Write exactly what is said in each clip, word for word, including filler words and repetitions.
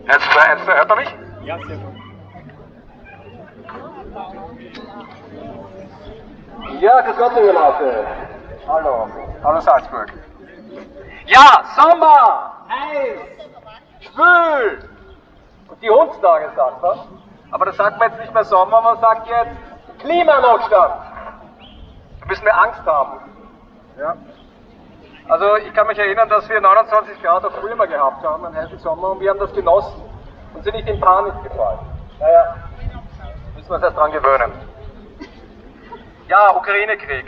eins, zwei, eins, zwei, hört man mich? Ja, sehr gut. Ja, grüß Gott, liebe Leute. Hallo. Hallo Salzburg. Ja, Sommer, heiß, schwül. Und die Hundstage sagt man. Aber das sagt man jetzt nicht mehr Sommer, man sagt jetzt Klimanotstand. Da müssen wir Angst haben. Ja. Also ich kann mich erinnern, dass wir neunundzwanzig Grad auch früher mal gehabt haben, einen heißen Sommer, und wir haben das genossen und sind nicht in Panik gefallen. Naja, müssen wir uns erst dran gewöhnen. Ja, Ukraine-Krieg.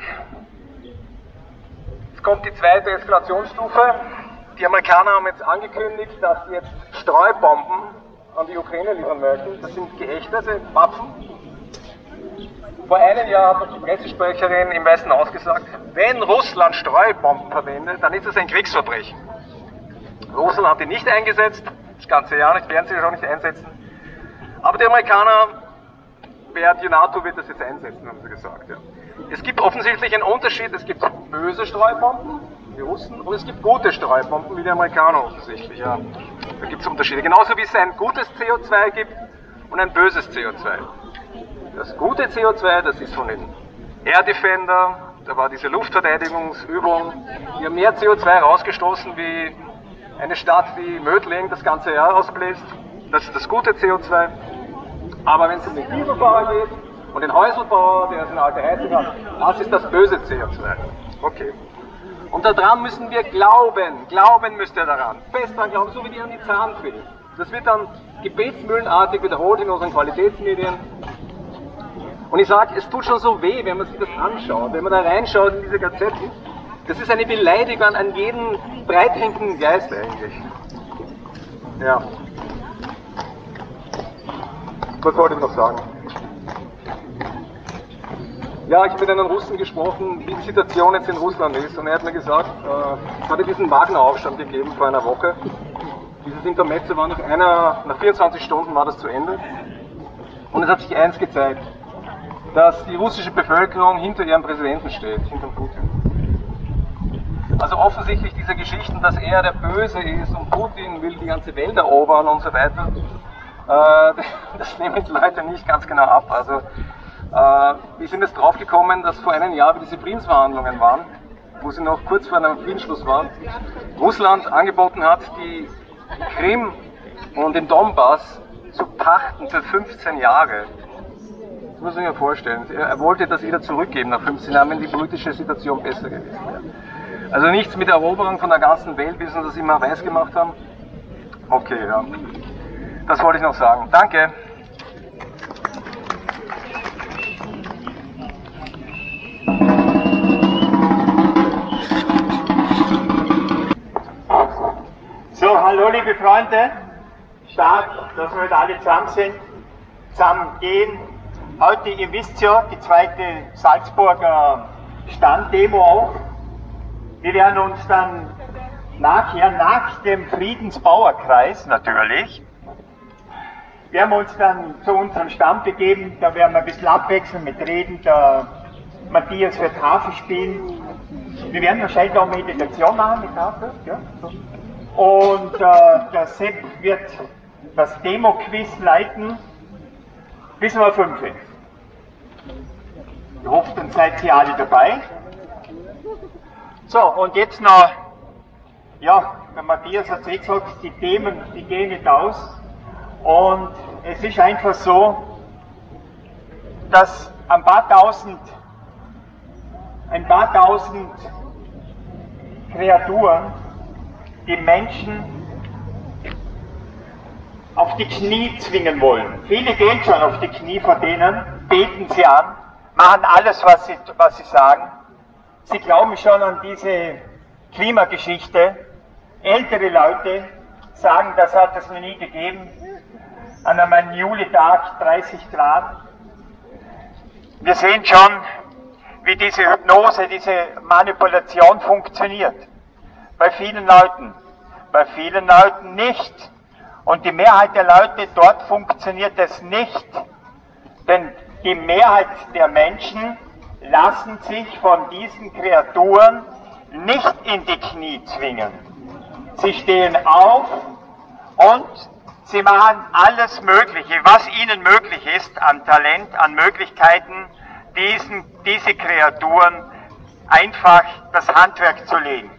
Jetzt kommt die zweite Eskalationsstufe. Die Amerikaner haben jetzt angekündigt, dass sie jetzt Streubomben an die Ukraine liefern möchten. Das sind geächtete Waffen. Vor einem Jahr hat noch die Pressesprecherin im Weißen Haus gesagt, wenn Russland Streubomben verwendet, dann ist es ein Kriegsverbrechen. Russland hat die nicht eingesetzt, das ganze Jahr nicht, werden sie schon nicht einsetzen. Aber die Amerikaner, die NATO wird das jetzt einsetzen, haben sie gesagt. Ja. Es gibt offensichtlich einen Unterschied, es gibt böse Streubomben, die Russen, und es gibt gute Streubomben, wie die Amerikaner offensichtlich. Ja. Da gibt es Unterschiede. Genauso wie es ein gutes C O zwei gibt und ein böses C O zwei. Das gute C O zwei, das ist von den Air Defender, da war diese Luftverteidigungsübung, die haben mehr C O zwei rausgestoßen wie eine Stadt wie Mödling das ganze Jahr ausbläst. Das ist das gute C O zwei. Aber wenn es um den Dieselbauer geht und den Häuselbauer, der ist eine alte Heizung hat, das ist das böse C O zwei. Okay. Und daran müssen wir glauben, glauben müsst ihr daran, fest daran glauben, so wie die an die Zahnfee. Das wird dann gebetsmühlenartig wiederholt in unseren Qualitätsmedien. Und ich sage, es tut schon so weh, wenn man sich das anschaut, wenn man da reinschaut in diese Gazetten. Das ist eine Beleidigung an jeden breitdenkenden Geist eigentlich. Ja. Was wollte ich noch sagen? Ja, ich habe mit einem Russen gesprochen, wie die Situation jetzt in Russland ist, und er hat mir gesagt, äh, es hatte diesen Wagner-Aufstand gegeben vor einer Woche. Dieses Intermezzo war nach einer, nach vierundzwanzig Stunden war das zu Ende. Und es hat sich eins gezeigt, dass die russische Bevölkerung hinter ihrem Präsidenten steht, hinter Putin. Also offensichtlich diese Geschichten, dass er der Böse ist und Putin will die ganze Welt erobern und so weiter, äh, das nehmen die Leute nicht ganz genau ab. Also äh, wir sind jetzt drauf gekommen, dass vor einem Jahr, wie diese Friedensverhandlungen waren, wo sie noch kurz vor einem Friedensschluss waren, Russland angeboten hat, die Krim und den Donbass zu pachten für fünfzehn Jahre. Das muss man sich ja vorstellen. Er wollte das wieder zurückgeben nach fünfzehn Jahren, wenn die politische Situation besser gewesen wäre. Also nichts mit Eroberung von der ganzen Welt, wie sie das immer weiß gemacht haben. Okay, ja. Das wollte ich noch sagen. Danke. So, hallo liebe Freunde. Stark, dass wir heute alle zusammen sind, zusammen gehen. Heute, ihr wisst ja, die zweite Salzburger Standdemo auch. Wir werden uns dann nachher, nach dem Friedensbauerkreis natürlich, werden wir uns dann zu unserem Stand begeben. Da werden wir ein bisschen abwechseln mit Reden. Der Matthias wird Harfe spielen. Wir werden wahrscheinlich auch Meditation machen mit Harfe. Ja? Und äh, der Sepp wird das Demo-Quiz leiten. Bis wir fünf sind. Ich hoffe, dann seid ihr alle dabei. So, und jetzt noch, ja, der Matthias hat es eh gesagt, die Themen, die gehen nicht aus. Und es ist einfach so, dass ein paar tausend, ein paar tausend Kreaturen die Menschen auf die Knie zwingen wollen. Viele gehen schon auf die Knie vor denen, beten sie an, machen alles, was sie, was sie sagen. Sie glauben schon an diese Klimageschichte. Ältere Leute sagen, das hat es noch nie gegeben. An einem Julitag dreißig Grad. Wir sehen schon, wie diese Hypnose, diese Manipulation funktioniert. Bei vielen Leuten, bei vielen Leuten nicht. Und die Mehrheit der Leute dort funktioniert es nicht, denn die Mehrheit der Menschen lassen sich von diesen Kreaturen nicht in die Knie zwingen. Sie stehen auf und Sie machen alles Mögliche, was ihnen möglich ist, an Talent, an Möglichkeiten, diesen, diese Kreaturen einfach das Handwerk zu legen.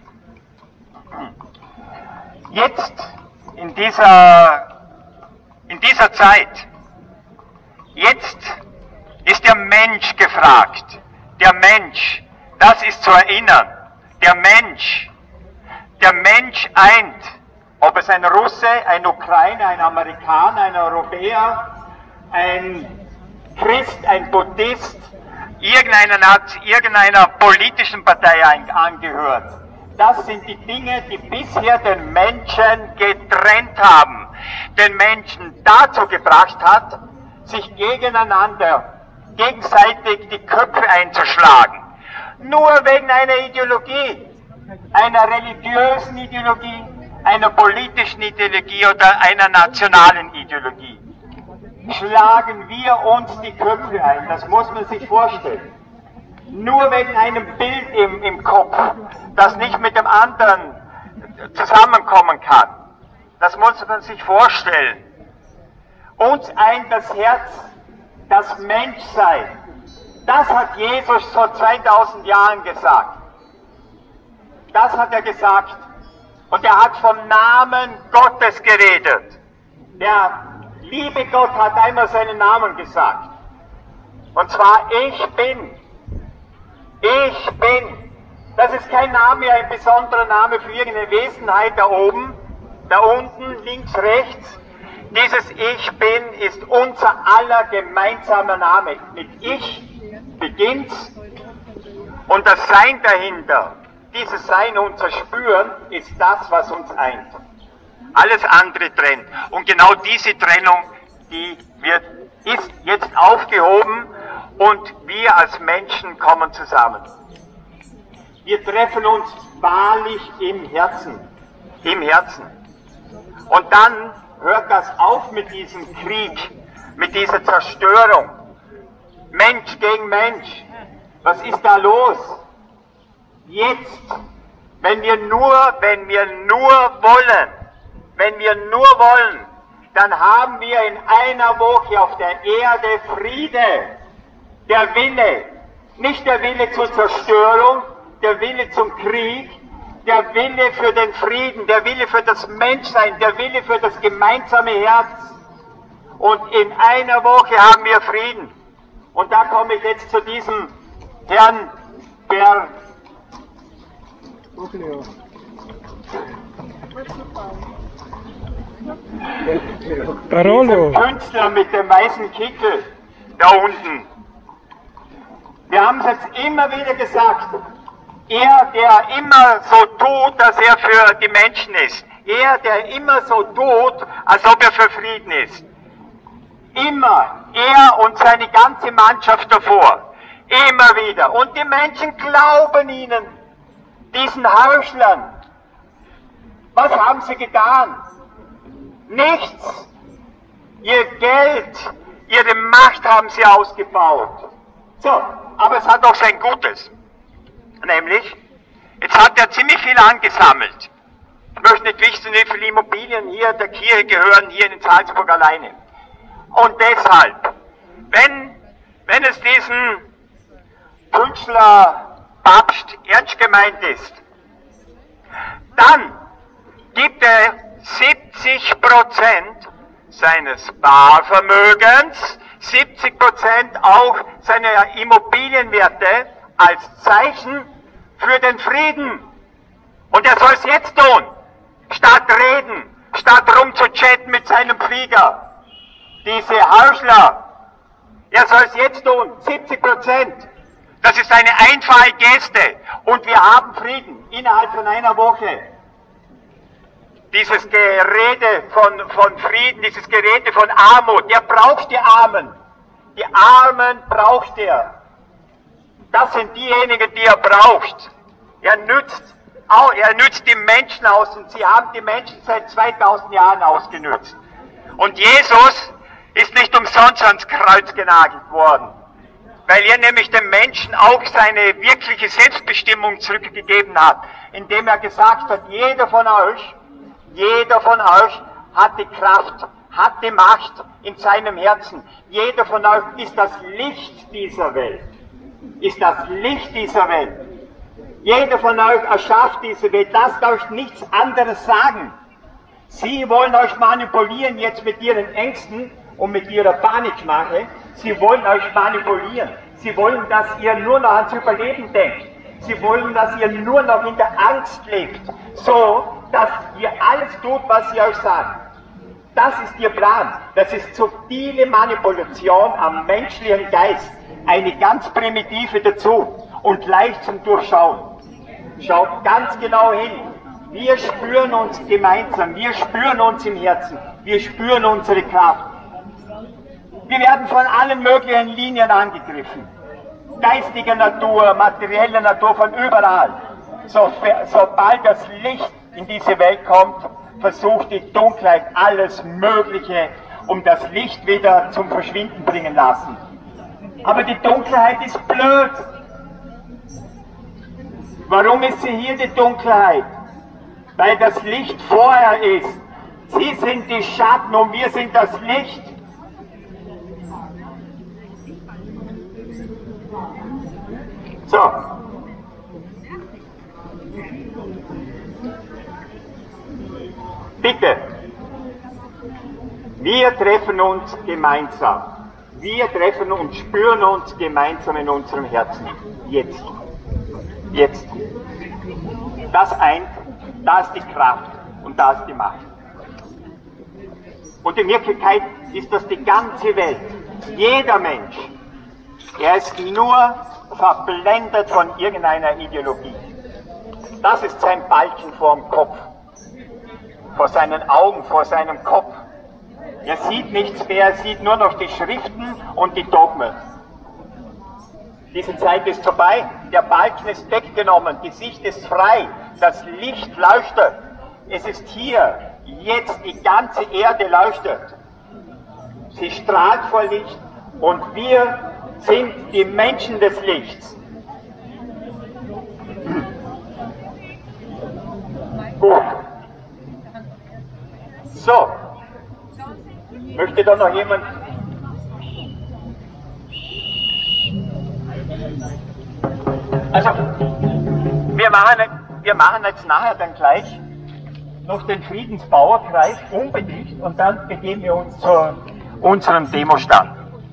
Jetzt, in dieser, in dieser Zeit, jetzt ist der Mensch gefragt. Der Mensch, das ist zu erinnern. Der Mensch, der Mensch eint. Ob es ein Russe, ein Ukrainer, ein Amerikaner, ein Europäer, ein Christ, ein Buddhist, irgendeiner, irgendeiner politischen Partei angehört. Das sind die Dinge, die bisher den Menschen getrennt haben, den Menschen dazu gebracht hat, sich gegeneinander, gegenseitig die Köpfe einzuschlagen. Nur wegen einer Ideologie, einer religiösen Ideologie, einer politischen Ideologie oder einer nationalen Ideologie, schlagen wir uns die Köpfe ein. Das muss man sich vorstellen. Nur wegen einem Bild im, im Kopf, das nicht mit dem anderen zusammenkommen kann. Das muss man sich vorstellen. Uns eint das Herz, das Menschsein. Das hat Jesus vor zweitausend Jahren gesagt. Das hat er gesagt. Und er hat vom Namen Gottes geredet. Der liebe Gott hat einmal seinen Namen gesagt. Und zwar, ich bin. Ich bin. Das ist kein Name, ein besonderer Name für irgendeine Wesenheit da oben, da unten, links, rechts. Dieses Ich bin ist unser aller gemeinsamer Name. Mit Ich beginnt's und das Sein dahinter, dieses Sein, unser Spüren, ist das, was uns eint. Alles andere trennt. Und genau diese Trennung, die wird, ist jetzt aufgehoben und wir als Menschen kommen zusammen. Wir treffen uns wahrlich im Herzen. Im Herzen. Und dann hört das auf mit diesem Krieg, mit dieser Zerstörung. Mensch gegen Mensch. Was ist da los? Jetzt, wenn wir nur, wenn wir nur wollen, wenn wir nur wollen, dann haben wir in einer Woche auf der Erde Friede. Der Wille, nicht der Wille zur Zerstörung, der Wille zum Krieg, der Wille für den Frieden, der Wille für das Menschsein, der Wille für das gemeinsame Herz. Und in einer Woche haben wir Frieden. Und da komme ich jetzt zu diesem Herrn, der Barolo. Künstler mit dem weißen Kittel da unten. Wir haben es jetzt immer wieder gesagt. Er, der immer so tut, dass er für die Menschen ist. Er, der immer so tut, als ob er für Frieden ist. Immer. Er und seine ganze Mannschaft davor. Immer wieder. Und die Menschen glauben ihnen, diesen Heuchlern. Was haben sie getan? Nichts. Ihr Geld, ihre Macht haben sie ausgebaut. So, aber es hat auch sein Gutes. Nämlich, jetzt hat er ziemlich viel angesammelt. Ich möchte nicht wissen, wie viele Immobilien hier der Kirche gehören, hier in Salzburg alleine. Und deshalb, wenn, wenn es diesen Künstler Papst ernst gemeint ist, dann gibt er siebzig Prozent seines Barvermögens, siebzig Prozent auch seiner Immobilienwerte als Zeichen für den Frieden. Und er soll es jetzt tun, statt reden, statt rumzuchatten mit seinem Flieger. Diese Heuchler, er soll es jetzt tun, siebzig Prozent. Das ist eine einfache Geste und wir haben Frieden innerhalb von einer Woche. Dieses Gerede von, von Frieden, dieses Gerede von Armut, er braucht die Armen. Die Armen braucht er. Das sind diejenigen, die er braucht. Er nützt, auch, er nützt die Menschen aus und sie haben die Menschen seit zweitausend Jahren ausgenützt. Und Jesus ist nicht umsonst ans Kreuz genagelt worden, weil er nämlich dem Menschen auch seine wirkliche Selbstbestimmung zurückgegeben hat, indem er gesagt hat, jeder von euch, jeder von euch hat die Kraft, hat die Macht in seinem Herzen. Jeder von euch ist das Licht dieser Welt. Ist das Licht dieser Welt. Jeder von euch erschafft diese Welt. Lasst euch nichts anderes sagen. Sie wollen euch manipulieren jetzt mit ihren Ängsten und mit ihrer Panikmache. Sie wollen euch manipulieren. Sie wollen, dass ihr nur noch ans Überleben denkt. Sie wollen, dass ihr nur noch in der Angst lebt. So, dass ihr alles tut, was sie euch sagen. Das ist ihr Plan. Das ist subtile Manipulation am menschlichen Geist. Eine ganz primitive dazu und leicht zum Durchschauen. Schaut ganz genau hin. Wir spüren uns gemeinsam. Wir spüren uns im Herzen. Wir spüren unsere Kraft. Wir werden von allen möglichen Linien angegriffen. Geistige Natur, materielle Natur, von überall. So, sobald das Licht in diese Welt kommt, versucht die Dunkelheit alles Mögliche, um das Licht wieder zum Verschwinden bringen lassen. Aber die Dunkelheit ist blöd. Warum ist sie hier, die Dunkelheit? Weil das Licht vorher ist. Sie sind die Schatten und wir sind das Licht. So. Bitte. Wir treffen uns gemeinsam. Wir treffen und spüren uns gemeinsam in unserem Herzen. Jetzt. Jetzt. Das eint, da ist die Kraft und da ist die Macht. Und in Wirklichkeit ist das die ganze Welt. Jeder Mensch. Er ist nur verblendet von irgendeiner Ideologie. Das ist sein Balken vorm Kopf. Vor seinen Augen, vor seinem Kopf. Er sieht nichts mehr, er sieht nur noch die Schriften und die Dogmen. Diese Zeit ist vorbei, der Balken ist weggenommen, die Sicht ist frei, das Licht leuchtet. Es ist hier, jetzt die ganze Erde leuchtet. Sie strahlt vor Licht und wir sind die Menschen des Lichts. Gut. So. Möchte da noch jemand? Also, wir machen, wir machen jetzt nachher dann gleich noch den Friedensbauerkreis unbedingt und dann begeben wir uns zu unserem Demostand.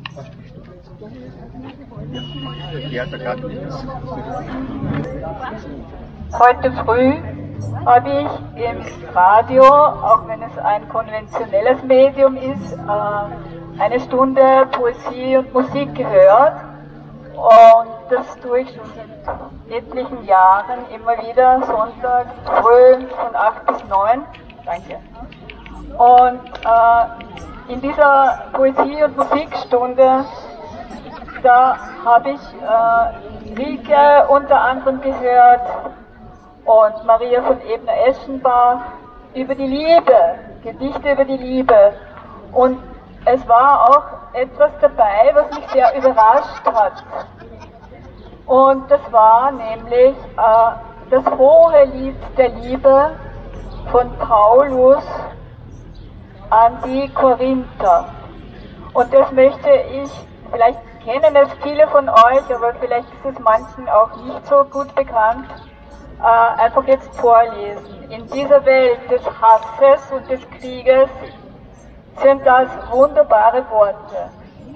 Heute früh habe ich im Radio, auch wenn es ein konventionelles Medium ist, eine Stunde Poesie und Musik gehört. Und das tue ich schon seit etlichen Jahren immer wieder, Sonntag früh von acht bis neun. Danke. Und äh, in dieser Poesie- und Musikstunde, da habe ich äh, Rike unter anderem gehört und Maria von Ebner-Eschenbach über die Liebe, Gedichte über die Liebe. Und es war auch etwas dabei, was mich sehr überrascht hat. Und das war nämlich äh, das hohe Lied der Liebe von Paulus an die Korinther. Und das möchte ich, vielleicht kennen es viele von euch, aber vielleicht ist es manchen auch nicht so gut bekannt, äh, einfach jetzt vorlesen. In dieser Welt des Hasses und des Krieges sind das wunderbare Worte.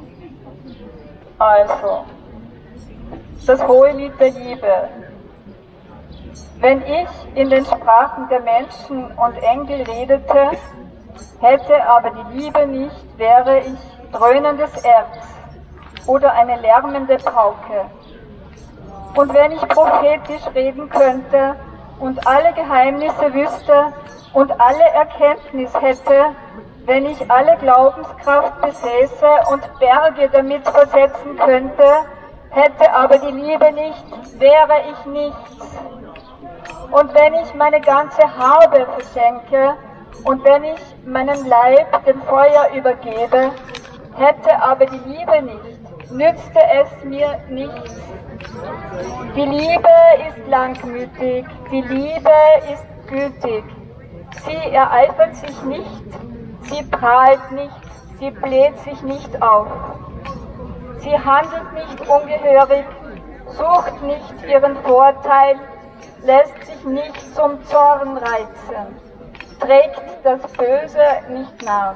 Also, das hohe Lied der Liebe. Wenn ich in den Sprachen der Menschen und Engel redete, hätte aber die Liebe nicht, wäre ich dröhnendes Erz oder eine lärmende Pauke. Und wenn ich prophetisch reden könnte und alle Geheimnisse wüsste und alle Erkenntnis hätte, wenn ich alle Glaubenskraft besäße und Berge damit versetzen könnte, hätte aber die Liebe nicht, wäre ich nichts. Und wenn ich meine ganze Habe verschenke und wenn ich meinen Leib dem Feuer übergebe, hätte aber die Liebe nicht, nützte es mir nichts. Die Liebe ist langmütig, die Liebe ist gütig. Sie ereifert sich nicht, Sie prahlt nicht, sie bläht sich nicht auf. Sie handelt nicht ungehörig, sucht nicht ihren Vorteil, lässt sich nicht zum Zorn reizen, trägt das Böse nicht nach.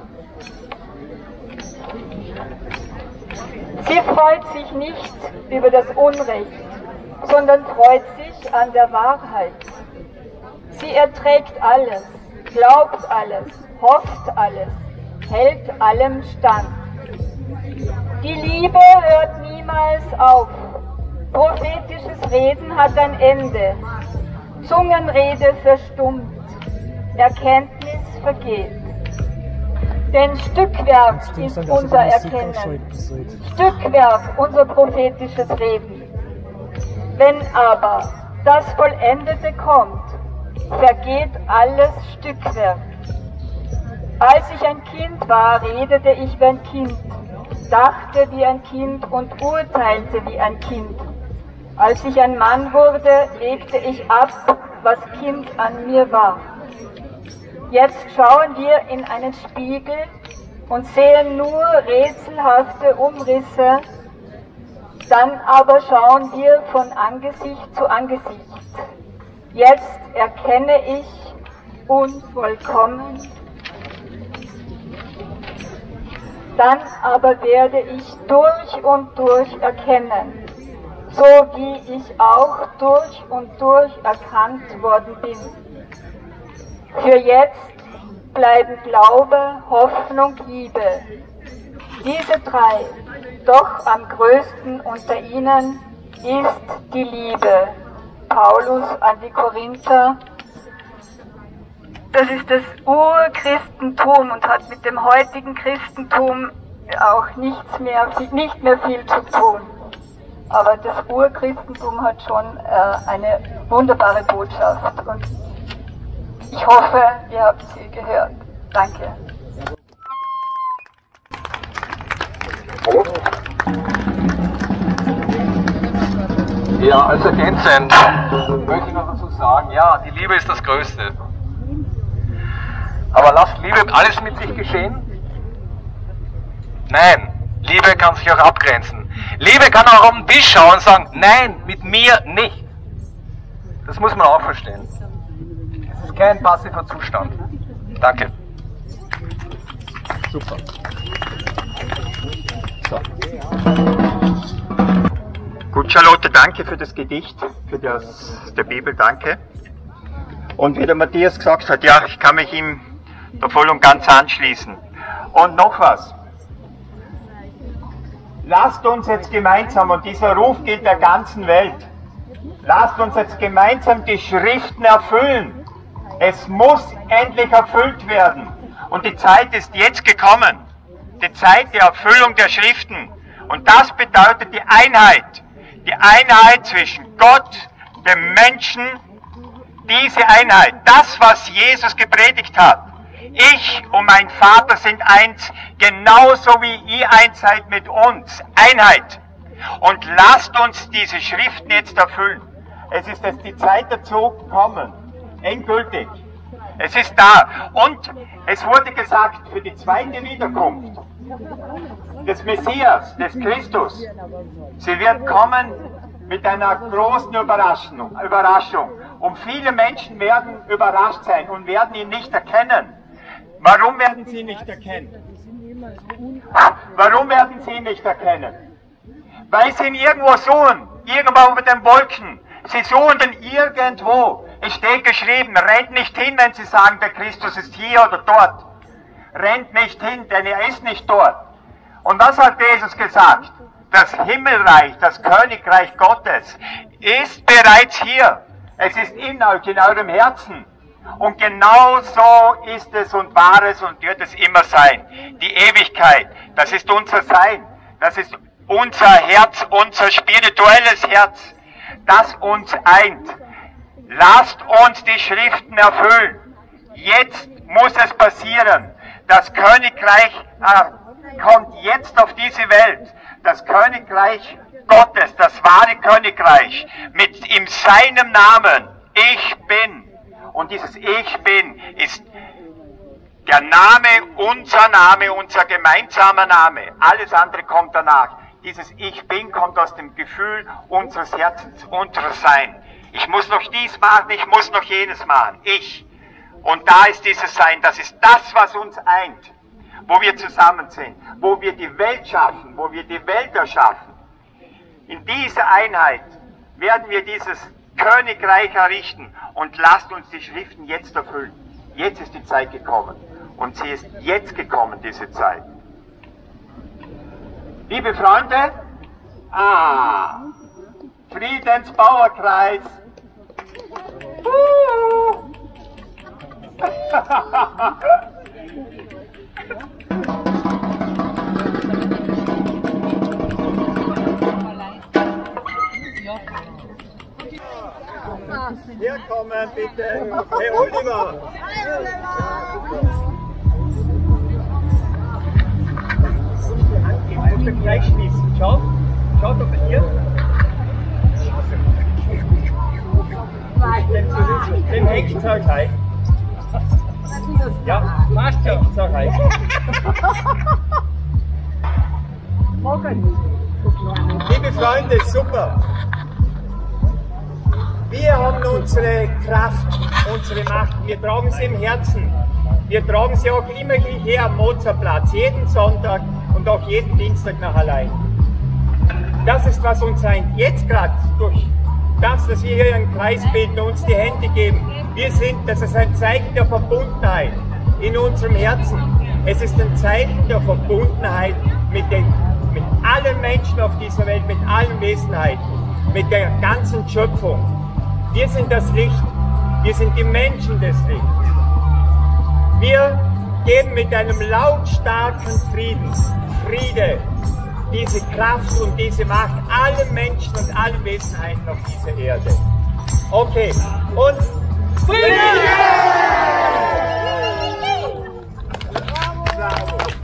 Sie freut sich nicht über das Unrecht, sondern freut sich an der Wahrheit. Sie erträgt alles, glaubt alles, hofft alles, hält allem stand. Die Liebe hört niemals auf. Prophetisches Reden hat ein Ende. Zungenrede verstummt. Erkenntnis vergeht. Denn Stückwerk ist unser Erkennen. Stückwerk unser prophetisches Reden. Wenn aber das Vollendete kommt, vergeht alles Stückwerk. Als ich ein Kind war, redete ich wie ein Kind, dachte wie ein Kind und urteilte wie ein Kind. Als ich ein Mann wurde, legte ich ab, was Kind an mir war. Jetzt schauen wir in einen Spiegel und sehen nur rätselhafte Umrisse, dann aber schauen wir von Angesicht zu Angesicht. Jetzt erkenne ich unvollkommen, dann aber werde ich durch und durch erkennen, so wie ich auch durch und durch erkannt worden bin. Für jetzt bleiben Glaube, Hoffnung, Liebe. Diese drei, doch am größten unter ihnen ist die Liebe. Paulus an die Korinther. Das ist das Urchristentum und hat mit dem heutigen Christentum auch nichts mehr, nicht mehr viel zu tun. Aber das Urchristentum hat schon äh, eine wunderbare Botschaft und ich hoffe, ihr habt sie gehört. Danke. Ja, als ergänzend möchte ich noch dazu sagen, ja, die Liebe ist das Größte. Aber lasst Liebe alles mit sich geschehen? Nein, Liebe kann sich auch abgrenzen. Liebe kann auch auf den Tisch schauen und sagen, nein, mit mir nicht. Das muss man auch verstehen. Es ist kein passiver Zustand. Danke. Super. So. Gut, Charlotte, danke für das Gedicht, für das der Bibel, danke. Und wie der Matthias gesagt hat, ja, ich kann mich ihm da voll und ganz anschließen. Und noch was. Lasst uns jetzt gemeinsam, und dieser Ruf gilt der ganzen Welt, lasst uns jetzt gemeinsam die Schriften erfüllen. Es muss endlich erfüllt werden. Und die Zeit ist jetzt gekommen. Die Zeit der Erfüllung der Schriften. Und das bedeutet die Einheit. Die Einheit zwischen Gott, dem Menschen, diese Einheit. Das, was Jesus gepredigt hat. Ich und mein Vater sind eins, genauso wie ihr eins seid mit uns. Einheit. Und lasst uns diese Schriften jetzt erfüllen. Es ist jetzt die Zeit dazu gekommen. Endgültig. Es ist da. Und es wurde gesagt, für die zweite Wiederkunft des Messias, des Christus, sie wird kommen mit einer großen Überraschung. Überraschung. Und viele Menschen werden überrascht sein und werden ihn nicht erkennen. Warum werden sie ihn nicht erkennen? Warum werden sie ihn nicht erkennen? Weil sie ihn irgendwo suchen, irgendwo über den Wolken. Sie suchen ihn irgendwo. Es steht geschrieben, rennt nicht hin, wenn sie sagen, der Christus ist hier oder dort. Rennt nicht hin, denn er ist nicht dort. Und was hat Jesus gesagt? Das Himmelreich, das Königreich Gottes ist bereits hier. Es ist in euch, in eurem Herzen. Und genau so ist es und war es und wird es immer sein. Die Ewigkeit, das ist unser Sein. Das ist unser Herz, unser spirituelles Herz, das uns eint. Lasst uns die Schriften erfüllen. Jetzt muss es passieren. Das Königreich äh, kommt jetzt auf diese Welt. Das Königreich Gottes, das wahre Königreich, mit in seinem Namen, ich bin. Und dieses Ich bin ist Der Name, unser Name, unser gemeinsamer Name, alles andere kommt danach. Dieses Ich Bin kommt aus dem Gefühl unseres Herzens, unseres Sein. Ich muss noch dies machen, ich muss noch jenes machen. Ich. Und da ist dieses Sein, das ist das, was uns eint, wo wir zusammen sind, wo wir die Welt schaffen, wo wir die Welt erschaffen. In dieser Einheit werden wir dieses Königreich errichten und lasst uns die Schriften jetzt erfüllen. Jetzt ist die Zeit gekommen und sie ist jetzt gekommen, diese Zeit. Liebe Freunde, ah, Friedensbauerkreis. Uh. Hier kommen bitte. Hey Oliver. Ich muss den gleich schließen. Schaut, schaut ob er hier. Dem Hexenzeug heiß. Ja, passt ja. Hexenzeug heiß. Liebe Freunde, super. Wir haben unsere Kraft, unsere Macht, wir tragen sie im Herzen. Wir tragen sie auch immer hierher am Mozartplatz, jeden Sonntag und auch jeden Dienstag nach allein. Das ist, was uns eint. Jetzt gerade durch das, dass wir hier einen Kreis bilden und uns die Hände geben. Wir sind, das ist ein Zeichen der Verbundenheit in unserem Herzen. Es ist ein Zeichen der Verbundenheit mit, den, mit allen Menschen auf dieser Welt, mit allen Wesenheiten, mit der ganzen Schöpfung. Wir sind das Licht, wir sind die Menschen des Lichts. Wir geben mit einem lautstarken Frieden, Friede, diese Kraft und diese Macht allen Menschen und allen Wesenheiten auf dieser Erde. Okay, und Friede! Bravo!